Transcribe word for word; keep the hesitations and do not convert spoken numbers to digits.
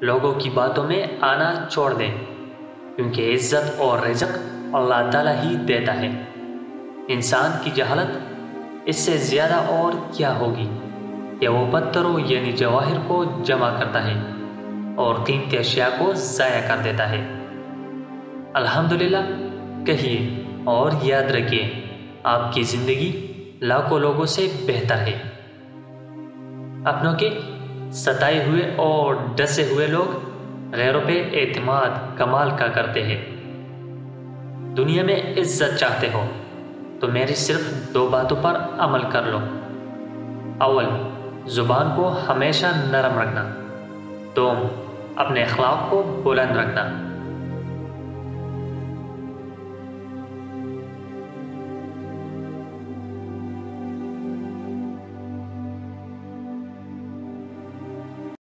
लोगों की बातों में आना छोड़ दें, क्योंकि इज्जत और रिज़्क अल्लाह ताला ही देता है। इंसान की जहालत इससे ज़्यादा और क्या होगी कि वो पत्थरों यानी जवाहिर को जमा करता है और कीमती अशिया को ज़ाया कर देता है। अल्हम्दुलिल्लाह कहिए और याद रखिए, आपकी ज़िंदगी लाखों लोगों से बेहतर है। अपनों के सताए हुए और डसे हुए लोग गैरों पे एतमाद कमाल का करते हैं। दुनिया में इज्जत चाहते हो तो मेरी सिर्फ दो बातों पर अमल कर लो। अव्वल, ज़ुबान को हमेशा नरम रखना। दो, अपने अखलाक को बुलंद रखना।